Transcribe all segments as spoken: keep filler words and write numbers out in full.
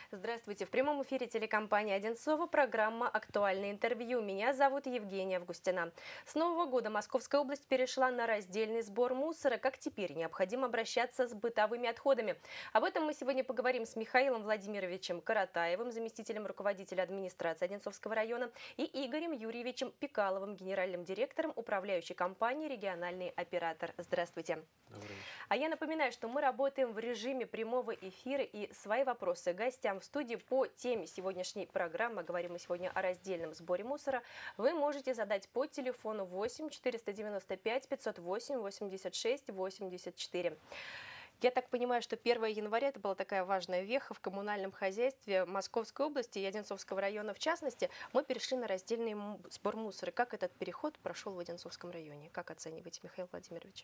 Здравствуйте. В прямом эфире телекомпании «Одинцово» программа «Актуальное интервью». Меня зовут Евгения Августина. С Нового года Московская область перешла на раздельный сбор мусора. Как теперь необходимо обращаться с бытовыми отходами? Об этом мы сегодня поговорим с Михаилом Владимировичем Каратаевым, заместителем руководителя администрации Одинцовского района, и Игорем Юрьевичем Пикаловым, генеральным директором управляющей компании «Региональный оператор». Здравствуйте. А я напоминаю, что мы работаем в режиме прямого эфира, и свои вопросы гостям в студии по теме сегодняшней программы, говорим мы сегодня о раздельном сборе мусора, вы можете задать по телефону восемь четыреста девяносто пять пятьсот восемь восемьдесят шесть восемьдесят четыре. Я так понимаю, что первое января это была такая важная веха в коммунальном хозяйстве Московской области и Одинцовского района в частности. Мы перешли на раздельный сбор мусора. Как этот переход прошел в Одинцовском районе? Как оцениваете, Михаил Владимирович?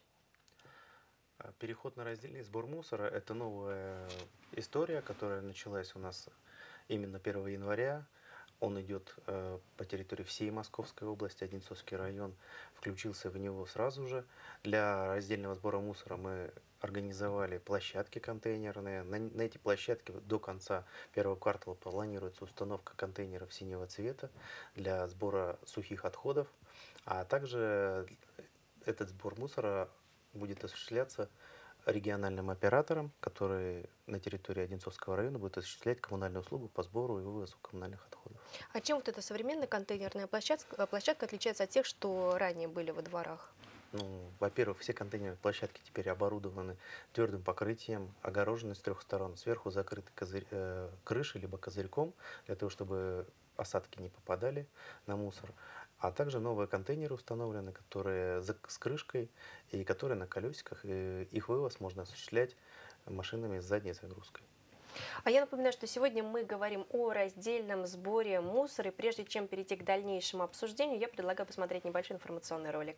Переход на раздельный сбор мусора – это новая история, которая началась у нас именно первого января. Он идет э, по территории всей Московской области, Одинцовский район включился в него сразу же. Для раздельного сбора мусора мы организовали площадки контейнерные. На, на эти площадки до конца первого квартала планируется установка контейнеров синего цвета для сбора сухих отходов, а также этот сбор мусора будет осуществляться региональным оператором, который на территории Одинцовского района будет осуществлять коммунальную услугу по сбору и вывозу коммунальных отходов. А чем вот эта современная контейнерная площадка, площадка отличается от тех, что ранее были во дворах? Ну, во-первых, все контейнерные площадки теперь оборудованы твердым покрытием, огорожены с трех сторон. Сверху закрыты козырь, э, крышей либо козырьком, для того, чтобы осадки не попадали на мусор. А также новые контейнеры установлены, которые с крышкой и которые на колесиках. И их вывоз можно осуществлять машинами с задней загрузкой. А я напоминаю, что сегодня мы говорим о раздельном сборе мусора. И прежде чем перейти к дальнейшему обсуждению, я предлагаю посмотреть небольшой информационный ролик.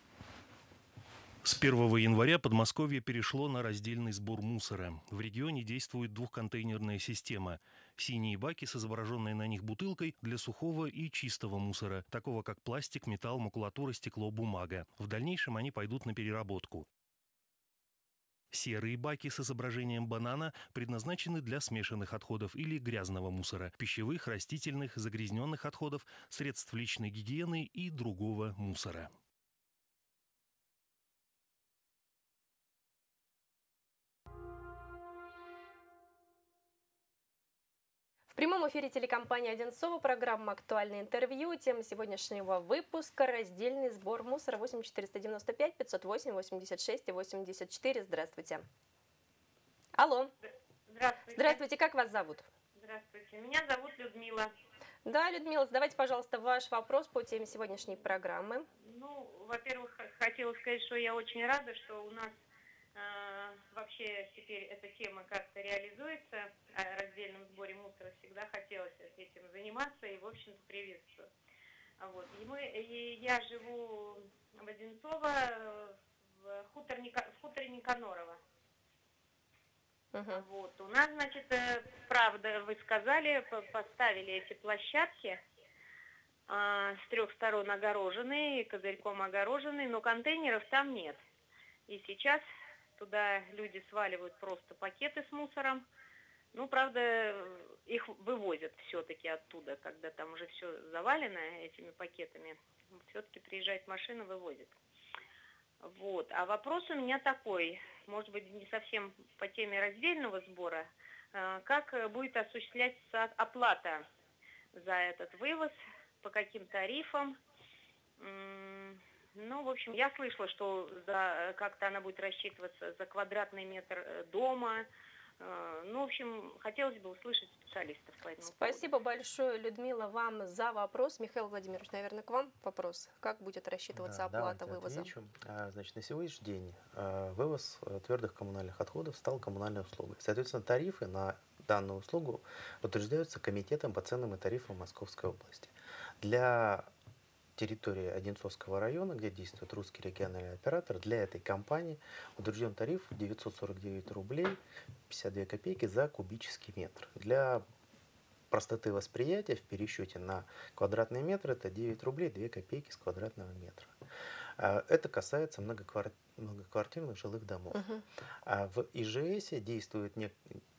С первого января Подмосковье перешло на раздельный сбор мусора. В регионе действует двухконтейнерная система. Синие баки с изображенной на них бутылкой для сухого и чистого мусора, такого как пластик, металл, макулатура, стекло, бумага. В дальнейшем они пойдут на переработку. Серые баки с изображением банана предназначены для смешанных отходов или грязного мусора, пищевых, растительных, загрязненных отходов, средств личной гигиены и другого мусора. В прямом эфире телекомпании «Одинцово» программа «Актуальное интервью». Тема сегодняшнего выпуска – раздельный сбор мусора. восемь четыреста девяносто пять пятьсот восемь восемьдесят шесть восемьдесят четыре. Здравствуйте. Алло. Здравствуйте. Здравствуйте. Как вас зовут? Здравствуйте. Меня зовут Людмила. Да, Людмила, задавайте, пожалуйста, ваш вопрос по теме сегодняшней программы. Ну, во-первых, хотела сказать, что я очень рада, что у нас э, вообще теперь эта тема как-то реализуется. О раздельном сборе мусора всегда хотелось этим заниматься и, в общем-то, приветствую. Вот. И мы, и я живу в Одинцово, в, хутор, в хуторе Никанорова. Угу. Вот. У нас, значит, правда, вы сказали, поставили эти площадки а, с трех сторон огороженные, козырьком огороженные, но контейнеров там нет. И сейчас туда люди сваливают просто пакеты с мусором. Ну, правда, их вывозят все-таки оттуда, когда там уже все завалено этими пакетами. Все-таки приезжает машина, вывозит. Вот. А вопрос у меня такой, может быть, не совсем по теме раздельного сбора. Как будет осуществляться оплата за этот вывоз, по каким тарифам? Ну, в общем, я слышала, что как-то она будет рассчитываться за квадратный метр дома. Ну, в общем, хотелось бы услышать специалистов по этому Спасибо поводу. большое, Людмила, вам за вопрос. Михаил Владимирович, наверное, к вам вопрос. Как будет рассчитываться Да, оплата давайте вывоза? отвечу. Значит, на сегодняшний день вывоз твердых коммунальных отходов стал коммунальной услугой. Соответственно, тарифы на данную услугу утверждаются Комитетом по ценам и тарифам Московской области. Для территории Одинцовского района, где действует русский региональный оператор, для этой компании утвержден тариф девятьсот сорок девять рублей пятьдесят две копейки за кубический метр. Для простоты восприятия в пересчете на квадратный метр это девять рублей две копейки с квадратного метра. Это касается многоквартирных жилых домов. Угу. В ИЖС действует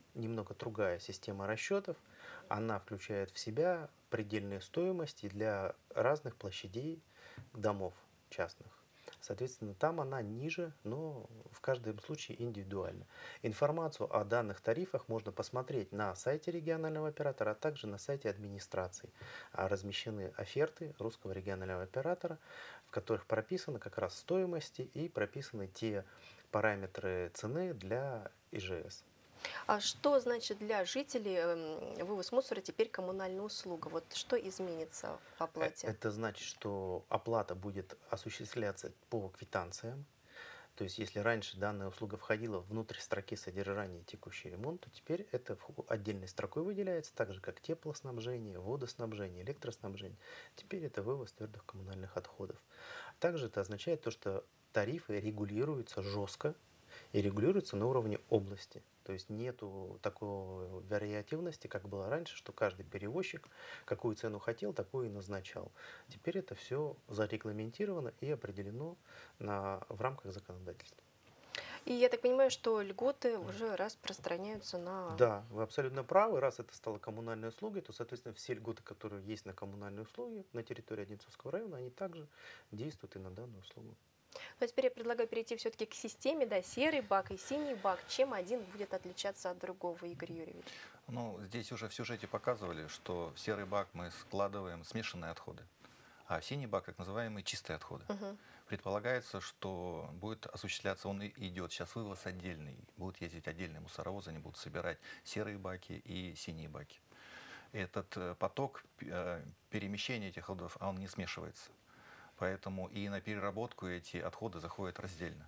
немного другая система расчетов. Она включает в себя предельные стоимости для разных площадей домов частных. Соответственно, там она ниже, но в каждом случае индивидуально. Информацию о данных тарифах можно посмотреть на сайте регионального оператора, а также на сайте администрации. Размещены оферты русского регионального оператора, в которых прописаны как раз стоимости и прописаны те параметры цены для ИЖС. А что значит для жителей вывоз мусора теперь коммунальная услуга? Вот что изменится в оплате? Это значит, что оплата будет осуществляться по квитанциям. То есть, если раньше данная услуга входила внутрь строки содержания текущий ремонт, то теперь это отдельной строкой выделяется, так же как теплоснабжение, водоснабжение, электроснабжение. Теперь это вывоз твердых коммунальных отходов. Также это означает то, что тарифы регулируются жестко и регулируются на уровне области. То есть нету такой вариативности, как было раньше, что каждый перевозчик какую цену хотел, такую и назначал. Теперь это все зарегламентировано и определено на, в рамках законодательства. И я так понимаю, что льготы уже распространяются на... Да, вы абсолютно правы. Раз это стало коммунальной услугой, то, соответственно, все льготы, которые есть на коммунальные услуги на территории Одинцовского района, они также действуют и на данную услугу. Но теперь я предлагаю перейти все-таки к системе, да, серый бак и синий бак. Чем один будет отличаться от другого, Игорь Юрьевич? Ну, здесь уже в сюжете показывали, что в серый бак мы складываем смешанные отходы, а в синий бак, так называемые чистые отходы. Угу. Предполагается, что будет осуществляться, он и идет сейчас вывоз отдельный, будут ездить отдельные мусоровозы, они будут собирать серые баки и синие баки. Этот поток перемещения этих отходов, он не смешивается. Поэтому и на переработку эти отходы заходят раздельно.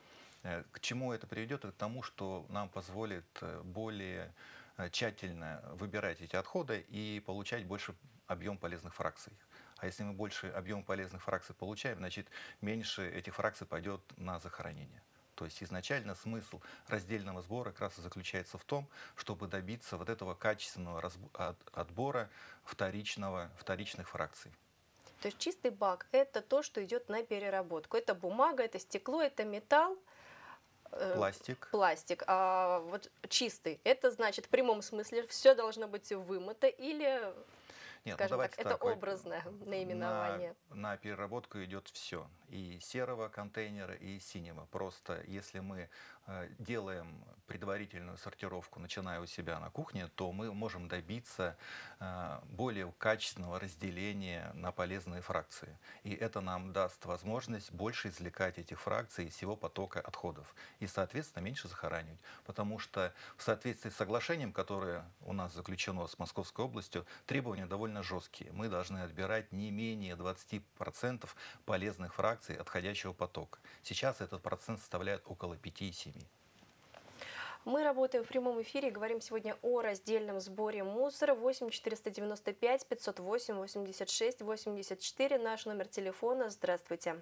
К чему это приведет? К тому, что нам позволит более тщательно выбирать эти отходы и получать больше объем полезных фракций. А если мы больше объем полезных фракций получаем, значит меньше этих фракций пойдет на захоронение. То есть изначально смысл раздельного сбора как раз и заключается в том, чтобы добиться вот этого качественного отбора вторичного, вторичных фракций. То есть чистый бак – это то, что идет на переработку. Это бумага, это стекло, это металл. Пластик. Пластик. А вот чистый – это значит в прямом смысле все должно быть вымыто или, Нет, скажем ну так, это так, образное наименование? На, на переработку идет все. И серого контейнера, и синего. Просто если мы э, делаем предварительную сортировку, начиная у себя на кухне, то мы можем добиться э, более качественного разделения на полезные фракции. И это нам даст возможность больше извлекать этих фракций из всего потока отходов. И, соответственно, меньше захоранивать. Потому что в соответствии с соглашением, которое у нас заключено с Московской областью, требования довольно жесткие. Мы должны отбирать не менее двадцати процентов полезных фракций отходящего потока. Сейчас этот процент составляет около пяти-семи процентов. Мы работаем в прямом эфире, говорим сегодня о раздельном сборе мусора. восемь четыреста девяносто пять пятьсот восемь восемьдесят шесть восемьдесят четыре, наш номер телефона. Здравствуйте.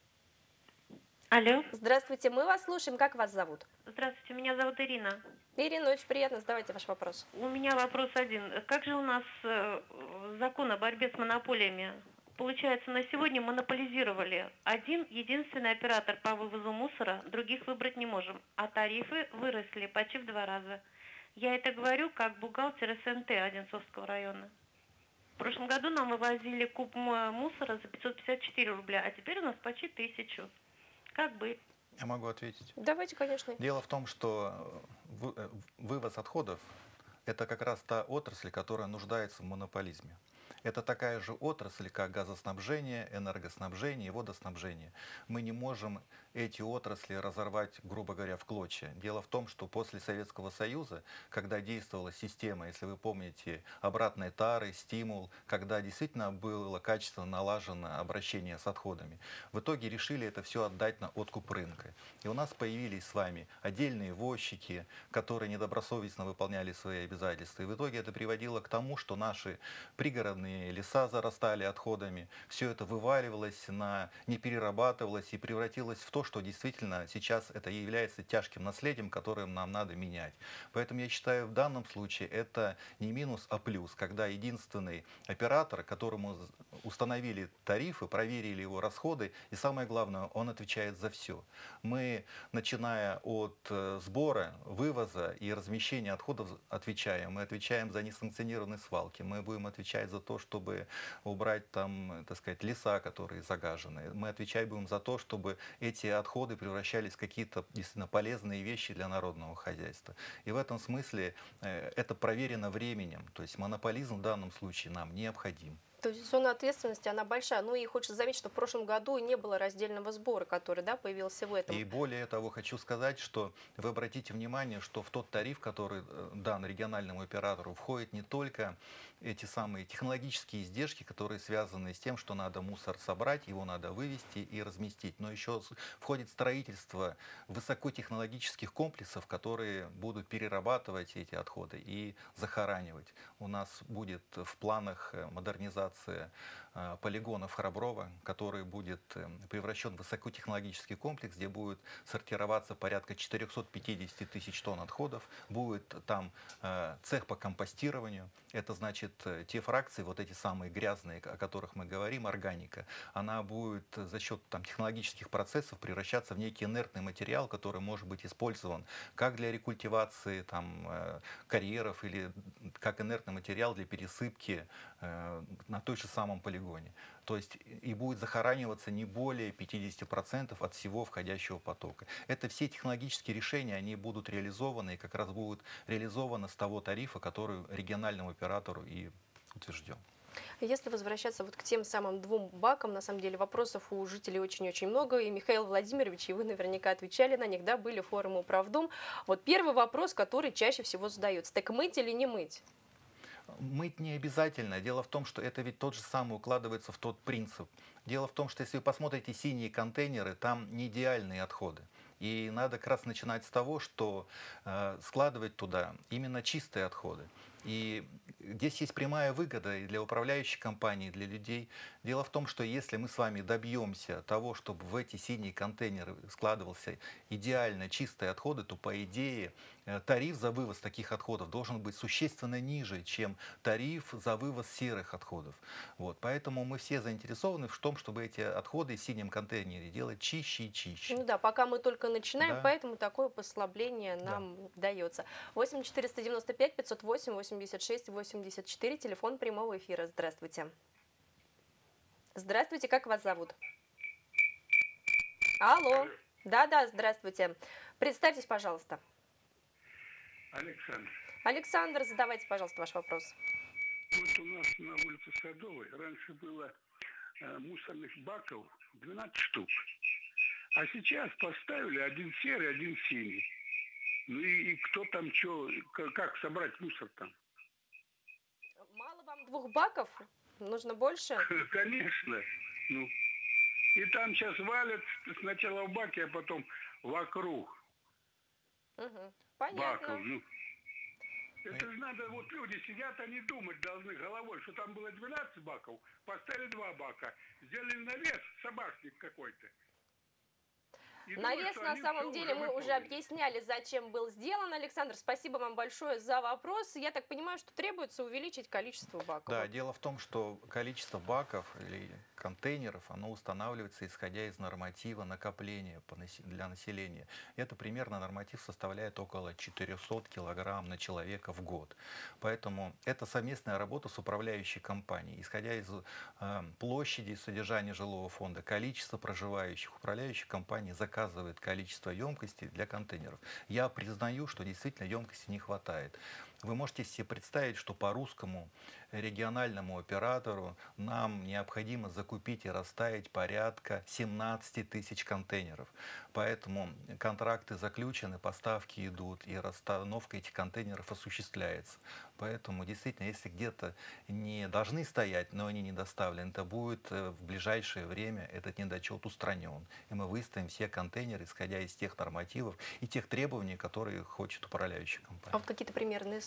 Алло. Здравствуйте, мы вас слушаем. Как вас зовут? Здравствуйте, меня зовут Ирина. Ирина, очень приятно. Задавайте ваш вопрос. У меня вопрос один. Как же у нас э, закон о борьбе с монополиями? Получается, на сегодня монополизировали один единственный оператор по вывозу мусора, других выбрать не можем, а тарифы выросли почти в два раза. Я это говорю как бухгалтер эс эн тэ Одинцовского района. В прошлом году нам вывозили куб мусора за пятьсот пятьдесят четыре рубля, а теперь у нас почти тысячу. Как быть? Я могу ответить. Давайте, конечно. Дело в том, что вывоз отходов – это как раз та отрасль, которая нуждается в монополизме. Это такая же отрасль, как газоснабжение, энергоснабжение и водоснабжение. Мы не можем эти отрасли разорвать, грубо говоря, в клочья. Дело в том, что после Советского Союза, когда действовала система, если вы помните, обратной тары, стимул, когда действительно было качественно налажено обращение с отходами, в итоге решили это все отдать на откуп рынка. И у нас появились с вами отдельные возчики, которые недобросовестно выполняли свои обязательства. И в итоге это приводило к тому, что наши пригородные леса зарастали отходами, все это вываливалось, на, не перерабатывалось и превратилось в то, что действительно сейчас это является тяжким наследием, которое нам надо менять. Поэтому я считаю, в данном случае это не минус, а плюс, когда единственный оператор, которому установили тарифы, проверили его расходы, и самое главное, он отвечает за все. Мы, начиная от сбора, вывоза и размещения отходов, отвечаем. Мы отвечаем за несанкционированные свалки, мы будем отвечать за то, чтобы убрать там, так сказать, леса, которые загажены. Мы отвечаем будем за то, чтобы эти отходы превращались в какие-то действительно полезные вещи для народного хозяйства. И в этом смысле э, это проверено временем. То есть монополизм в данном случае нам необходим. То есть зона ответственности, она большая. Ну и хочется заметить, что в прошлом году не было раздельного сбора, который, да, появился в этом. И более того, хочу сказать, что вы обратите внимание, что в тот тариф, который дан региональному оператору, входит не только эти самые технологические издержки, которые связаны с тем, что надо мусор собрать, его надо вывести и разместить, но еще входит строительство высокотехнологических комплексов, которые будут перерабатывать эти отходы и захоранивать. У нас будет в планах модернизация полигонов Храброва, который будет превращен в высокотехнологический комплекс, где будет сортироваться порядка четырёхсот пятидесяти тысяч тонн отходов. Будет там цех по компостированию. Это значит, те фракции, вот эти самые грязные, о которых мы говорим, органика, она будет за счет там, технологических процессов превращаться в некий инертный материал, который может быть использован как для рекультивации там, карьеров или как инертный материал для пересыпки на той же самом полигоне. То есть и будет захораниваться не более пятидесяти процентов от всего входящего потока. Это все технологические решения, они будут реализованы и как раз будут реализованы с того тарифа, который региональному оператору и утвержден. Если возвращаться вот к тем самым двум бакам, на самом деле вопросов у жителей очень-очень много, и Михаил Владимирович, и вы наверняка отвечали на них, да, были форумы «Управдом». Вот первый вопрос, который чаще всего задается: так мыть или не мыть? Мыть не обязательно. Дело в том, что это ведь тот же самый укладывается в тот принцип. Дело в том, что если вы посмотрите синие контейнеры, там не идеальные отходы. И надо как раз начинать с того, что э, складывать туда именно чистые отходы. И здесь есть прямая выгода и для управляющей компании, и для людей. Дело в том, что если мы с вами добьемся того, чтобы в эти синие контейнеры складывался идеально чистые отходы, то, по идее, тариф за вывоз таких отходов должен быть существенно ниже, чем тариф за вывоз серых отходов. Вот. Поэтому мы все заинтересованы в том, чтобы эти отходы в синем контейнере делать чище и чище. Ну да, пока мы только начинаем, Да. поэтому такое послабление нам да. дается. восемь четыреста девяносто пять пятьсот восемь восемьдесят шесть восемьдесят четыре, телефон прямого эфира. Здравствуйте. Здравствуйте, как вас зовут? Алло. Да-да, здравствуйте. Представьтесь, пожалуйста. Александр. Александр, задавайте, пожалуйста, ваш вопрос. Вот у нас на улице Садовой раньше было э, мусорных баков двенадцать штук. А сейчас поставили один серый, один синий. Ну и, и кто там что, как собрать мусор там? Мало вам двух баков? Нужно больше? Конечно. Ну. И там сейчас валят сначала в баке, а потом вокруг Угу. Понятно. баков. Ну. Это же надо, вот люди сидят, они думать должны головой, что там было двенадцать баков, поставили два бака, сделали навес, собачник какой-то. И Навес, думают, на самом деле, мы выполнили. уже объясняли, зачем был сделан. Александр, спасибо вам большое за вопрос. Я так понимаю, что требуется увеличить количество баков. Да, дело в том, что количество баков или контейнеров, оно устанавливается, исходя из норматива накопления для населения. Это примерно норматив составляет около четырёхсот килограмм на человека в год. Поэтому это совместная работа с управляющей компанией. Исходя из э, площади содержания жилого фонда, количества проживающих, управляющая компания заказывает заказывает количество емкостей для контейнеров. Я признаю, что действительно емкости не хватает. Вы можете себе представить, что по русскому региональному оператору нам необходимо закупить и расставить порядка семнадцати тысяч контейнеров. Поэтому контракты заключены, поставки идут, и расстановка этих контейнеров осуществляется. Поэтому действительно, если где-то не должны стоять, но они не доставлены, то будет в ближайшее время этот недочет устранен. И мы выставим все контейнеры, исходя из тех нормативов и тех требований, которые хочет управляющая компания. А вот какие-то примерные сроки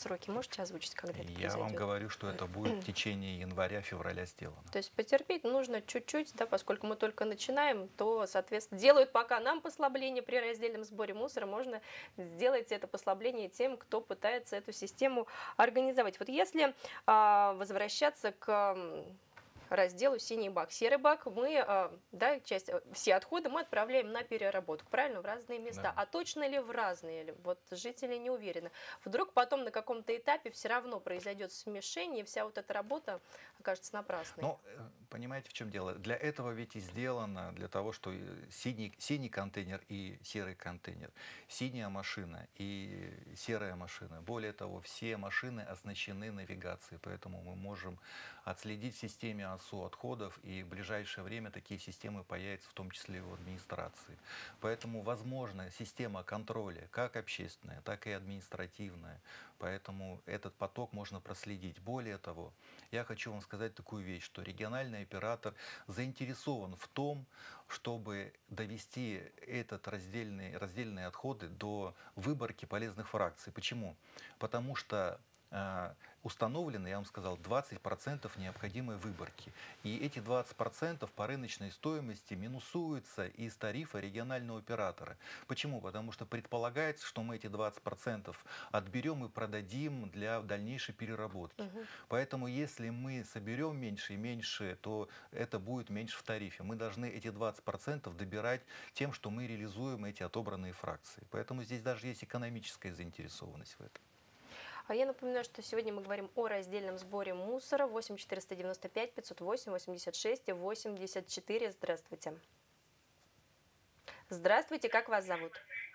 сроки можете озвучить, когда это Я произойдет? вам говорю, что это будет в течение января-февраля сделано. То есть потерпеть нужно чуть-чуть, да, поскольку мы только начинаем, то, соответственно, делают пока нам послабление при раздельном сборе мусора, можно сделать это послабление тем, кто пытается эту систему организовать. Вот если а, возвращаться к разделу синий бак, серый бак, мы, да, часть, все отходы мы отправляем на переработку, правильно, в разные места. Да. А точно ли в разные? Ли? Вот жители не уверены. Вдруг потом на каком-то этапе все равно произойдет смешение, и вся вот эта работа окажется напрасной. Ну, понимаете, в чем дело? Для этого ведь и сделано, для того, что синий, синий контейнер и серый контейнер, синяя машина и серая машина. Более того, все машины оснащены навигацией, поэтому мы можем отследить в системе АСУ отходов, и в ближайшее время такие системы появятся в том числе в администрации. Поэтому возможна система контроля, как общественная, так и административная. Поэтому этот поток можно проследить. Более того, я хочу вам сказать такую вещь, что региональный оператор заинтересован в том, чтобы довести этот раздельный, раздельные отходы до выборки полезных фракций. Почему? Потому что э, установлено, я вам сказал, двадцать процентов необходимой выборки. И эти двадцать процентов по рыночной стоимости минусуются из тарифа регионального оператора. Почему? Потому что предполагается, что мы эти двадцать процентов отберем и продадим для дальнейшей переработки. Угу. Поэтому если мы соберем меньше и меньше, то это будет меньше в тарифе. Мы должны эти двадцать процентов добирать тем, что мы реализуем эти отобранные фракции. Поэтому здесь даже есть экономическая заинтересованность в этом. А я напоминаю, что сегодня мы говорим о раздельном сборе мусора. восемь четыреста девяносто пять пятьсот восемь восемьдесят шесть восемьдесят четыре. Здравствуйте. Здравствуйте, как вас зовут?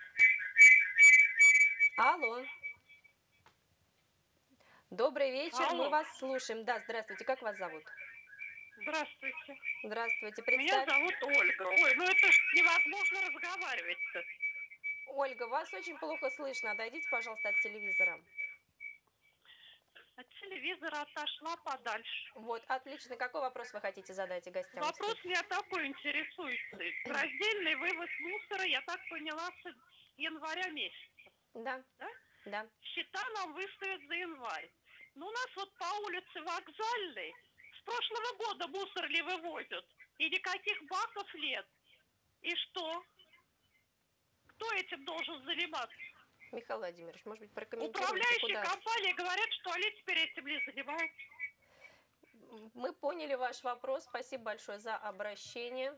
Алло. Добрый вечер, Алло. Мы вас слушаем. Да, здравствуйте, как вас зовут? Здравствуйте. Здравствуйте, представь. Меня зовут Ольга. Ой, ну это ж невозможно разговаривать-то. Ольга, вас очень плохо слышно. Отойдите, пожалуйста, от телевизора. От телевизора отошла подальше. Вот, отлично. Какой вопрос вы хотите задать гостям? Вопрос меня такой интересуется. Раздельный вывоз мусора, я так поняла, с января месяца. Да. Да? Да. Счета нам выставят за январь. Но у нас вот по улице Вокзальной с прошлого года мусор не вывозят. И никаких баков нет. И что? Кто этим должен заниматься? Михаил Владимирович, может быть, прокомментируйте, Управляющие куда... компании говорят, что они теперь этим не занимаются. Мы поняли ваш вопрос. Спасибо большое за обращение.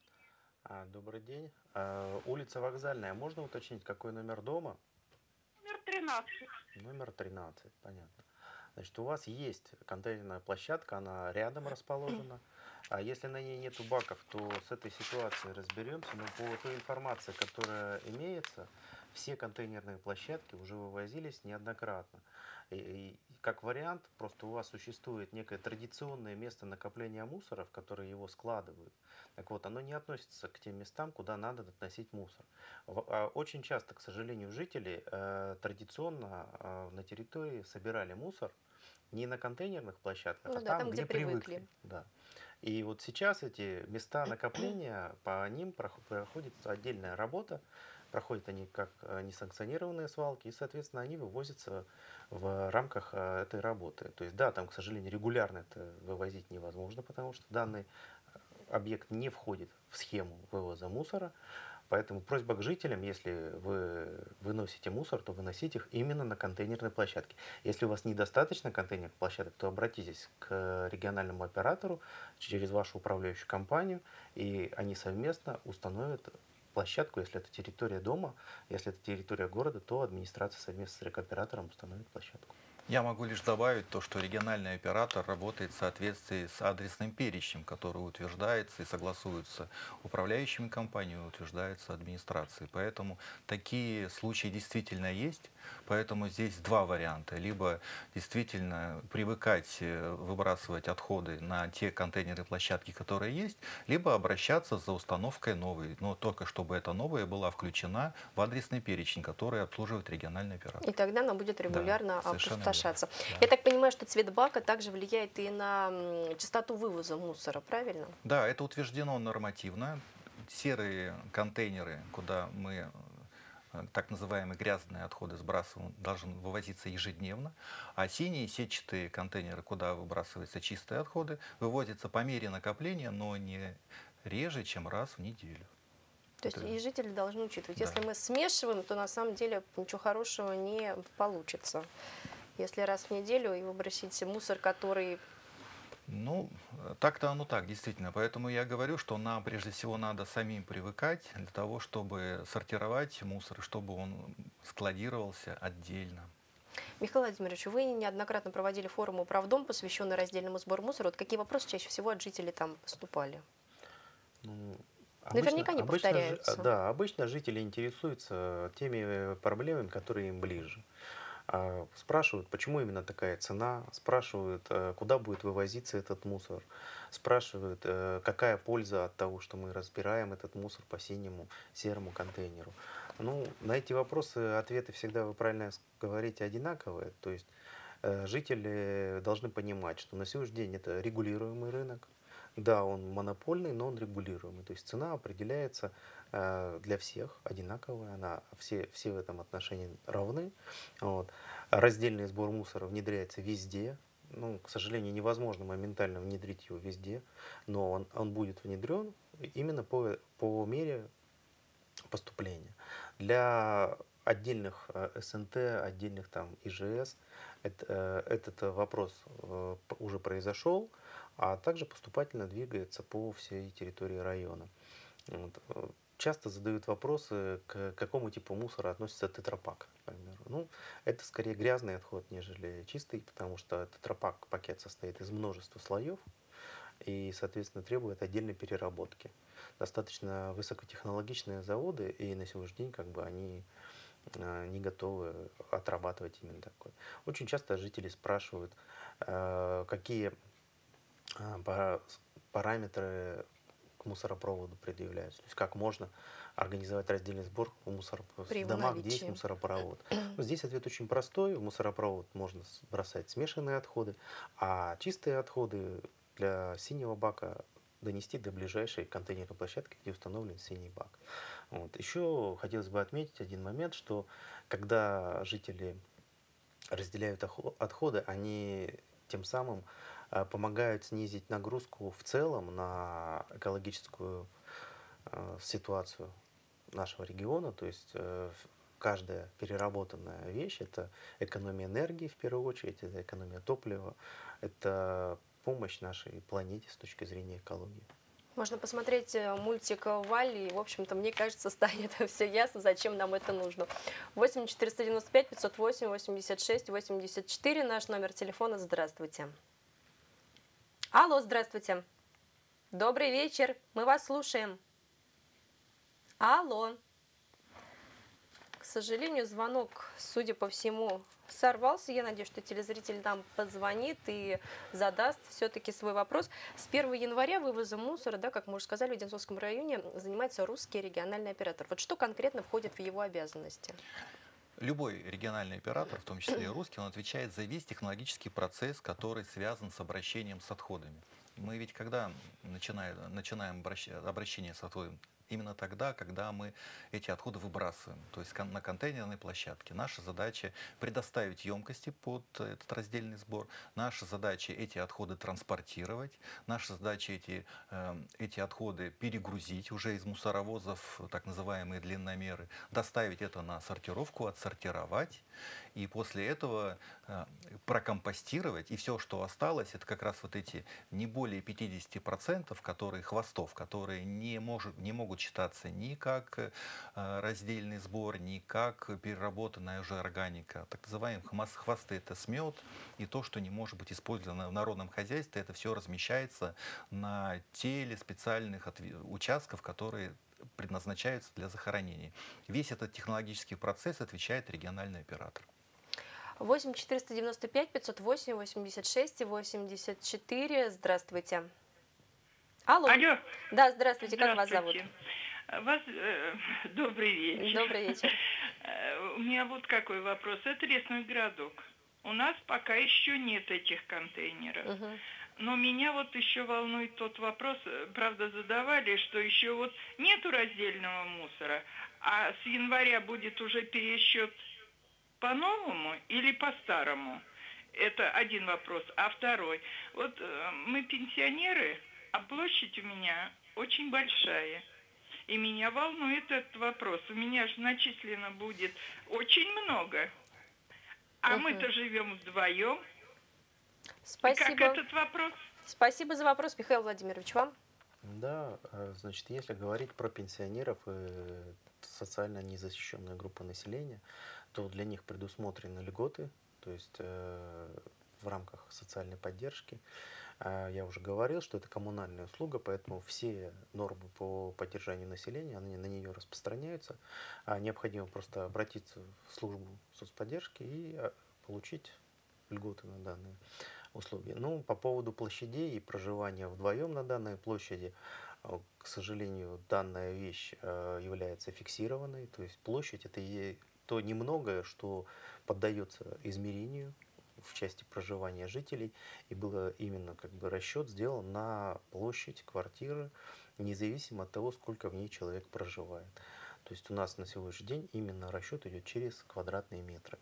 Добрый день. Улица Вокзальная. Можно уточнить, какой номер дома? Номер тринадцать. Номер тринадцать, понятно. Значит, у вас есть контейнерная площадка, она рядом расположена. А если на ней нету баков, то с этой ситуацией разберемся. Но по той информации, которая имеется, все контейнерные площадки уже вывозились неоднократно. И, и как вариант, просто у вас существует некое традиционное место накопления мусора, в которое его складывают. Так вот, оно не относится к тем местам, куда надо относить мусор. Очень часто, к сожалению, жители э, традиционно э, на территории собирали мусор не на контейнерных площадках, ну, а да, там, там, где, где привыкли. привыкли. Да. И вот сейчас эти места накопления, по ним проходит отдельная работа. Проходят они как несанкционированные свалки, и, соответственно, они вывозятся в рамках этой работы. То есть, да, там, к сожалению, регулярно это вывозить невозможно, потому что данный объект не входит в схему вывоза мусора. Поэтому просьба к жителям, если вы выносите мусор, то выносите их именно на контейнерной площадке. Если у вас недостаточно контейнерных площадок, то обратитесь к региональному оператору через вашу управляющую компанию, и они совместно установят площадку. Если это территория дома, если это территория города, то администрация совместно с рекоператором установит площадку. Я могу лишь добавить то, что региональный оператор работает в соответствии с адресным перечнем, который утверждается и согласуется управляющими компаниями, утверждается администрацией. Поэтому такие случаи действительно есть. Поэтому здесь два варианта. Либо действительно привыкать выбрасывать отходы на те контейнерные площадки, которые есть, либо обращаться за установкой новой. Но только чтобы эта новая была включена в адресный перечень, который обслуживает региональный оператор. И тогда она будет регулярно да, опустошаться. Да. Я так понимаю, что цвет бака также влияет и на частоту вывоза мусора, правильно? Да, это утверждено нормативно. Серые контейнеры, куда мы так называемые грязные отходы сбрасываем, должен вывозиться ежедневно, а синие сетчатые контейнеры, куда выбрасываются чистые отходы, вывозятся по мере накопления, но не реже, чем раз в неделю. То есть и жители должны учитывать. Да. Если мы смешиваем, то на самом деле ничего хорошего не получится. Если раз в неделю и выбросить мусор, который... Ну, так-то оно так, действительно. Поэтому я говорю, что нам прежде всего надо самим привыкать для того, чтобы сортировать мусор, чтобы он складировался отдельно. Михаил Владимирович, вы неоднократно проводили форум «Управдом», посвященный раздельному сбору мусора. Вот какие вопросы чаще всего от жителей там поступали? Ну, Наверняка не обычно, повторяются. Да, обычно жители интересуются теми проблемами, которые им ближе. Спрашивают, почему именно такая цена, спрашивают, куда будет вывозиться этот мусор, спрашивают, какая польза от того, что мы разбираем этот мусор по синему, серому контейнеру. Ну, на эти вопросы ответы всегда, вы правильно говорите, одинаковые. То есть жители должны понимать, что на сегодняшний день это регулируемый рынок. Да, он монопольный, но он регулируемый. То есть цена определяется э, для всех одинаковая, она, все, все в этом отношении равны. Вот. Раздельный сбор мусора внедряется везде. Ну, к сожалению, невозможно моментально внедрить его везде, но он, он будет внедрен именно по, по мере поступления. Для отдельных э, эс эн тэ, отдельных там и жэ эс это, э, этот вопрос э, уже произошел, а также поступательно двигается по всей территории района. Вот. Часто задают вопросы, к какому типу мусора относится тетрапак, к примеру. Ну, это скорее грязный отход, нежели чистый, потому что тетрапак пакет состоит из множества слоев и, соответственно, требует отдельной переработки. Достаточно высокотехнологичные заводы, и на сегодняшний день как бы они не готовы отрабатывать именно такой. Очень часто жители спрашивают, какие параметры к мусоропроводу предъявляются. То есть как можно организовать раздельный сбор в, мусор... в домах, где есть мусоропровод. Но здесь ответ очень простой. В мусоропровод можно бросать смешанные отходы, а чистые отходы для синего бака донести до ближайшей контейнерной площадки, где установлен синий бак. Вот. Еще хотелось бы отметить один момент, что когда жители разделяют отходы, они тем самым помогают снизить нагрузку в целом на экологическую э, ситуацию нашего региона. То есть э, каждая переработанная вещь – это экономия энергии в первую очередь, это экономия топлива, это помощь нашей планете с точки зрения экологии. Можно посмотреть мультик «Валли», и, в общем-то, мне кажется, станет все ясно, зачем нам это нужно. восемь четыреста девяносто пять пятьсот восемь восемьдесят шесть восемьдесят четыре, наш номер телефона. Здравствуйте. Алло, здравствуйте. Добрый вечер, мы вас слушаем. Алло. К сожалению, звонок, судя по всему, сорвался. Я надеюсь, что телезритель нам позвонит и задаст все-таки свой вопрос. С первого января вывозом мусора, да, как мы уже сказали, в Одинцовском районе занимается русский региональный оператор. Вот что конкретно входит в его обязанности? Любой региональный оператор, в том числе и русский, он отвечает за весь технологический процесс, который связан с обращением с отходами. Мы ведь когда начинаем, начинаем обращение с отходами, именно тогда, когда мы эти отходы выбрасываем, то есть на контейнерной площадке. Наша задача предоставить емкости под этот раздельный сбор, наша задача эти отходы транспортировать, наша задача эти, эти отходы перегрузить уже из мусоровозов, так называемые длинномеры, доставить это на сортировку, отсортировать, и после этого прокомпостировать, и все, что осталось, это как раз вот эти не более пятидесяти процентов, которые, хвостов, которые не, может, не могут считаться ни как э, раздельный сбор, ни как переработанная уже органика. Так называемые хвосты — это смет, и то, что не может быть использовано в народном хозяйстве, это все размещается на теле специальных участков, которые предназначаются для захоронения. Весь этот технологический процесс отвечает региональный оператор. восемь четыреста девяносто пять пятьсот восемь восемьдесят шесть восемьдесят четыре. Здравствуйте. Алло. Алло. Да, здравствуйте. Как вас зовут? Вас, э, добрый вечер. Добрый вечер. У меня вот какой вопрос. Это лесной городок. У нас пока еще нет этих контейнеров. Угу. Но меня вот еще волнует тот вопрос, правда, задавали, что еще вот нету раздельного мусора, а с января будет уже пересчет по-новому или по-старому? Это один вопрос. А второй, вот мы пенсионеры, а площадь у меня очень большая. И меня волнует этот вопрос. У меня же начислено будет очень много. А угу. мы-то живем вдвоем. Спасибо. И как этот вопрос? Спасибо за вопрос, Михаил Владимирович, вам. Да, значит, если говорить про пенсионеров и социально незащищенные группы населения, то для них предусмотрены льготы, то есть э, в рамках социальной поддержки. Э, я уже говорил, что это коммунальная услуга, поэтому все нормы по поддержанию населения, они на нее распространяются. А необходимо просто обратиться в службу соцподдержки и получить льготы на данные услуги. Ну, по поводу площадей и проживания вдвоем на данной площади, к сожалению, данная вещь является фиксированной, то есть площадь это и то немногое, что поддается измерению в части проживания жителей, и было именно как бы расчет сделан на площадь квартиры, независимо от того, сколько в ней человек проживает. То есть у нас на сегодняшний день именно расчет идет через квадратные метры.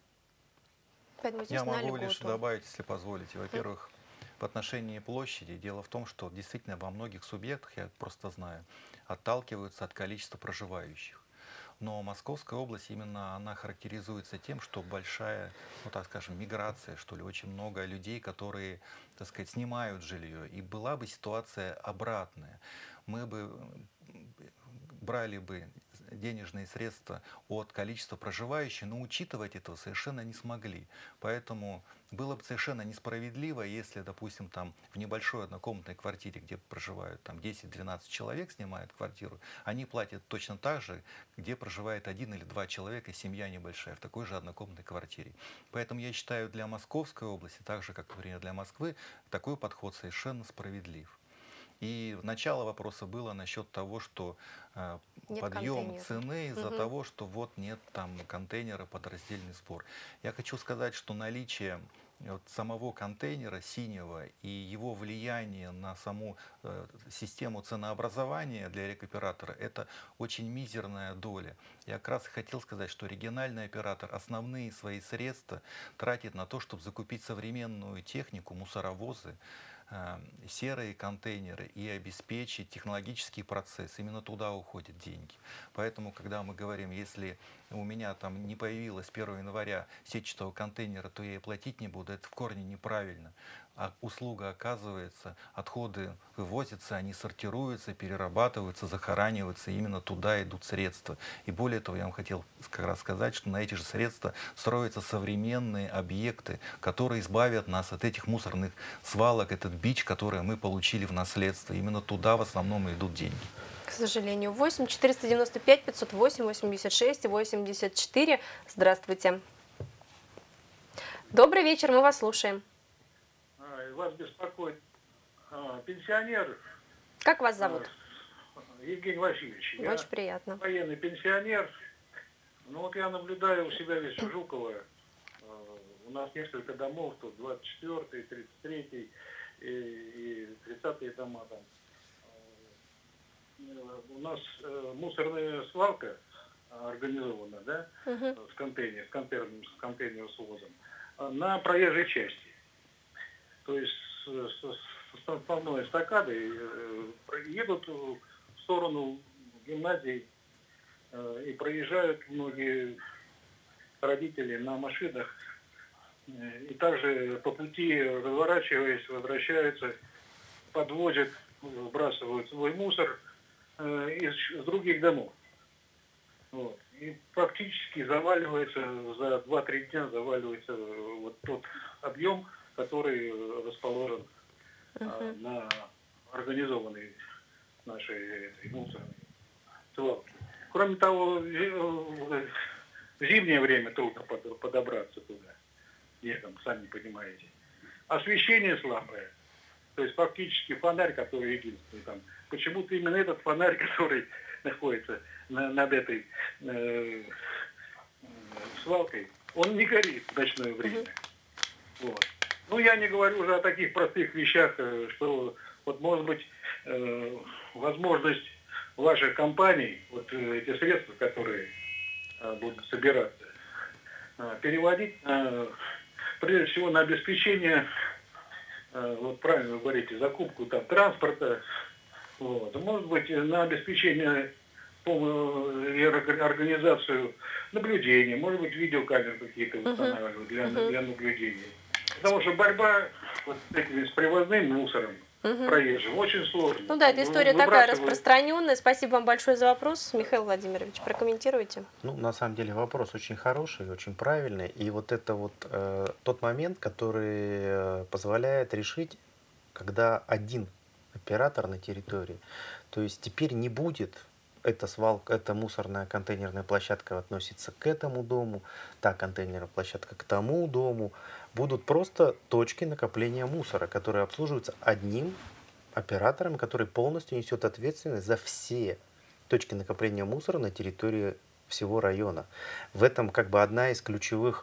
Я могу лишь добавить, если позволите. Во-первых, в отношении площади, дело в том, что действительно во многих субъектах, я просто знаю, отталкиваются от количества проживающих. Но Московская область именно она характеризуется тем, что большая, ну так скажем, миграция, что ли, очень много людей, которые, так сказать, снимают жилье. И была бы ситуация обратная. Мы бы брали бы денежные средства от количества проживающих, но учитывать этого совершенно не смогли. Поэтому было бы совершенно несправедливо, если, допустим, там в небольшой однокомнатной квартире, где проживают там десять-двенадцать человек, снимают квартиру, они платят точно так же, где проживает один или два человека, семья небольшая, в такой же однокомнатной квартире. Поэтому я считаю, для Московской области, так же, как, например, для Москвы, такой подход совершенно справедлив. И начало вопроса было насчет того, что э, подъем цены из-за угу. того, что вот нет там контейнера под раздельный сбор. Я хочу сказать, что наличие вот самого контейнера синего и его влияние на саму э, систему ценообразования для рекоператора – это очень мизерная доля. Я как раз хотел сказать, что региональный оператор основные свои средства тратит на то, чтобы закупить современную технику, мусоровозы, серые контейнеры и обеспечить технологический процесс. Именно туда уходят деньги. Поэтому, когда мы говорим, если у меня там не появилось первого января сетчатого контейнера, то я и платить не буду, это в корне неправильно. А услуга оказывается, отходы вывозятся, они сортируются, перерабатываются, захораниваются, именно туда идут средства. И более того, я вам хотел как раз сказать, что на эти же средства строятся современные объекты, которые избавят нас от этих мусорных свалок, этот бич, который мы получили в наследство. Именно туда в основном идут деньги. К сожалению. восемь четыреста девяносто пять пятьсот восемь восемьдесят шесть восемьдесят четыре. Здравствуйте. Добрый вечер, мы вас слушаем. Вас беспокоит а, пенсионер. Как вас зовут? А, Евгений Васильевич. Очень я приятно. Военный пенсионер. Ну вот я наблюдаю у себя здесь в Жуково. А, у нас несколько домов, тут двадцать четвёртый, тридцать третий и, и тридцатые дома там. А, у нас а, мусорная свалка организована, да, угу. с контейнером, с контейнером, с контейнером с возом, на проезжей части. То есть с, с, с основной эстакадой э, едут в сторону гимназий э, и проезжают многие родители на машинах. Э, и также по пути, разворачиваясь, возвращаются, подвозят, сбрасывают свой мусор э, из, из других домов. Вот. И практически заваливается, за два-три дня заваливается вот тот объем, который расположен uh-huh. а, на организованной нашей этой мусорной свалке. Кроме того, в зимнее время трудно подобраться туда, летом, сами понимаете. Освещение слабое, то есть фактически фонарь, который единственный там. Почему-то именно этот фонарь, который находится на, над этой э, свалкой, он не горит в ночное время. Uh-huh. Вот. Ну, я не говорю уже о таких простых вещах, что вот, может быть, э, возможность ваших компаний, вот э, эти средства, которые э, будут собираться, э, переводить, э, прежде всего, на обеспечение, э, вот правильно вы говорите, закупку там транспорта, вот, может быть, на обеспечение и организацию наблюдения, может быть, видеокамеры какие-то устанавливают для, uh-huh. для наблюдения. Потому что борьба вот с, этими, с привозным мусором uh-huh. проезжим очень сложно. Ну да, эта история такая распространенная. Спасибо вам большое за вопрос. Михаил Владимирович, прокомментируйте. Ну, на самом деле вопрос очень хороший, очень правильный. И вот это вот э, тот момент, который позволяет решить, когда один оператор на территории. То есть теперь не будет эта свалка, эта мусорная контейнерная площадка относится к этому дому, та контейнерная площадка к тому дому. Будут просто точки накопления мусора, которые обслуживаются одним оператором, который полностью несет ответственность за все точки накопления мусора на территории всего района. В этом как бы одна из ключевых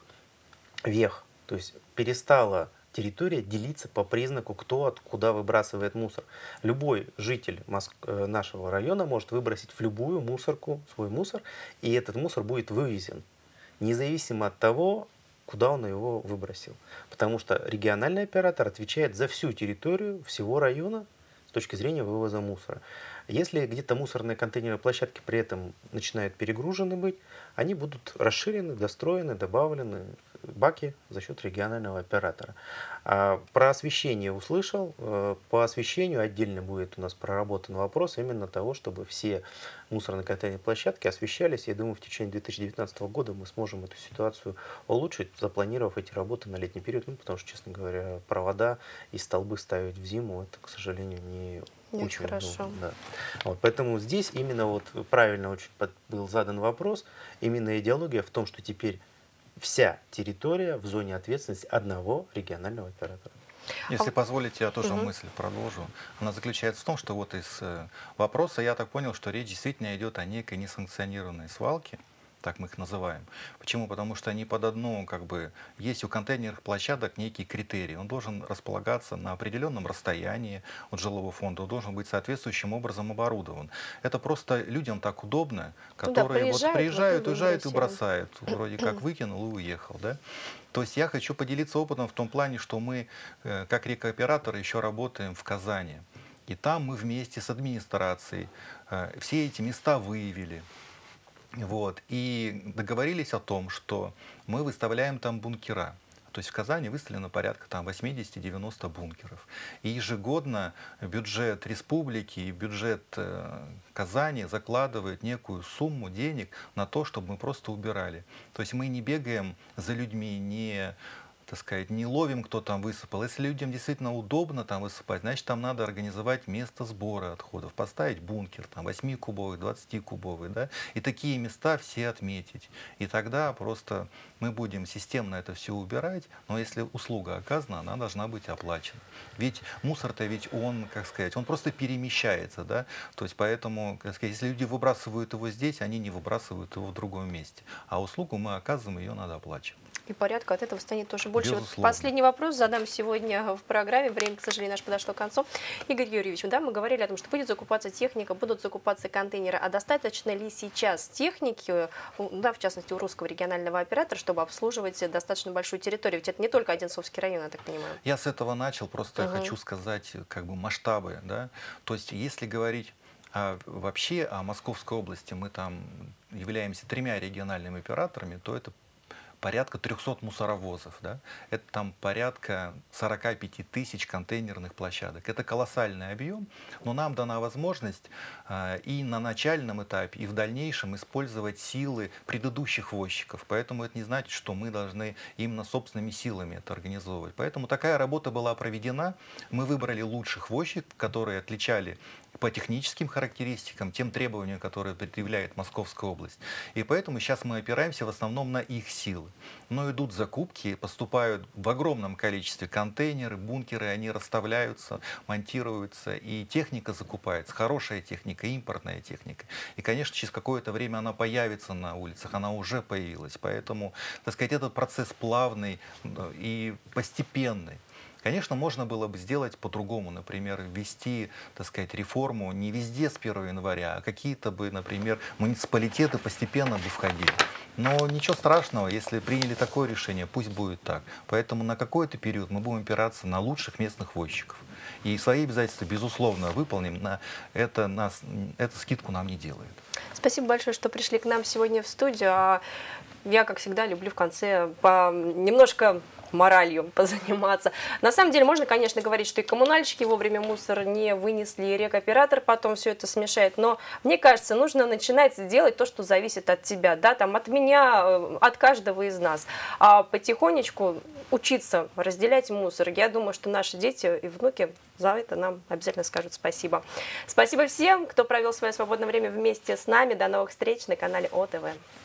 вех. То есть перестала территория делиться по признаку, кто откуда выбрасывает мусор. Любой житель Моск... нашего района может выбросить в любую мусорку свой мусор, и этот мусор будет вывезен, независимо от того, куда он его выбросил. Потому что региональный оператор отвечает за всю территорию всего района с точки зрения вывоза мусора. Если где-то мусорные контейнерные площадки при этом начинают перегружены быть, они будут расширены, достроены, добавлены баки за счет регионального оператора. А про освещение услышал. По освещению отдельно будет у нас проработан вопрос именно того, чтобы все мусорные контейнерные площадки освещались. Я думаю, в течение две тысячи девятнадцатого года мы сможем эту ситуацию улучшить, запланировав эти работы на летний период. Ну, потому что, честно говоря, провода и столбы ставить в зиму, это, к сожалению, не Нет, очень хорошо. удобно. Да. Вот, поэтому здесь именно вот правильно очень был задан вопрос. Именно идеология в том, что теперь вся территория в зоне ответственности одного регионального оператора. Если позволите, я тоже угу. мысль продолжу. Она заключается в том, что вот из вопроса я так понял, что речь действительно идет о некой несанкционированной свалке, так мы их называем. Почему? Потому что они под одну, как бы, есть у контейнерных площадок некий критерий. Он должен располагаться на определенном расстоянии от жилого фонда, он должен быть соответствующим образом оборудован. Это просто людям так удобно, которые ну, да, вот приезжают, вот уезжают и бросают. Вроде как выкинул и уехал, да? То есть я хочу поделиться опытом в том плане, что мы, как рекооператоры, еще работаем в Казани. И там мы вместе с администрацией все эти места выявили. Вот, и договорились о том, что мы выставляем там бункера. То есть в Казани выставлено порядка там восемьдесят-девяносто бункеров. И ежегодно бюджет республики и бюджет э, Казани закладывает некую сумму денег на то, чтобы мы просто убирали. То есть мы не бегаем за людьми, не, так сказать, не ловим, кто там высыпал. Если людям действительно удобно там высыпать, значит, там надо организовать место сбора отходов, поставить бункер, там, восьмикубовый, двадцатикубовый, да, и такие места все отметить. И тогда просто мы будем системно это все убирать, но если услуга оказана, она должна быть оплачена. Ведь мусор-то ведь он, как сказать, он просто перемещается, да, то есть поэтому, как сказать, если люди выбрасывают его здесь, они не выбрасывают его в другом месте. А услугу мы оказываем, ее надо оплачивать. И порядка от этого станет тоже больше. Вот последний вопрос задам сегодня в программе. Время, к сожалению, наше подошло к концу. Игорь Юрьевич, да, мы говорили о том, что будет закупаться техника, будут закупаться контейнеры. А достаточно ли сейчас техники, да, в частности, у русского регионального оператора, чтобы обслуживать достаточно большую территорию? Ведь это не только Одинцовский район, я так понимаю. Я с этого начал, просто угу. хочу сказать как бы масштабы. Да? То есть если говорить а вообще о Московской области, мы там являемся тремя региональными операторами, то это порядка трёхсот мусоровозов, да? Это там порядка сорока пяти тысяч контейнерных площадок. Это колоссальный объем, но нам дана возможность э, и на начальном этапе, и в дальнейшем использовать силы предыдущих возчиков. Поэтому это не значит, что мы должны именно собственными силами это организовывать. Поэтому такая работа была проведена. Мы выбрали лучших возчиков, которые отличали по техническим характеристикам, тем требованиям, которые предъявляет Московская область. И поэтому сейчас мы опираемся в основном на их силы. Но идут закупки, поступают в огромном количестве контейнеры, бункеры, они расставляются, монтируются, и техника закупается, хорошая техника, импортная техника. И, конечно, через какое-то время она появится на улицах, она уже появилась. Поэтому, так сказать, этот процесс плавный и постепенный. Конечно, можно было бы сделать по-другому, например, ввести, так сказать, реформу не везде с первого января, а какие-то бы, например, муниципалитеты постепенно бы входили. Но ничего страшного, если приняли такое решение, пусть будет так. Поэтому на какой-то период мы будем опираться на лучших местных возчиков. И свои обязательства, безусловно, выполним. На это, нас, эту скидку нам не делает. Спасибо большое, что пришли к нам сегодня в студию. Я, как всегда, люблю в конце по... немножко моралью позаниматься. На самом деле, можно, конечно, говорить, что и коммунальщики вовремя мусор не вынесли, и рекоператор потом все это смешает, но мне кажется, нужно начинать делать то, что зависит от тебя, да, там, от меня, от каждого из нас, а потихонечку учиться разделять мусор. Я думаю, что наши дети и внуки за это нам обязательно скажут спасибо. Спасибо всем, кто провел свое свободное время вместе с нами. До новых встреч на канале О Т В.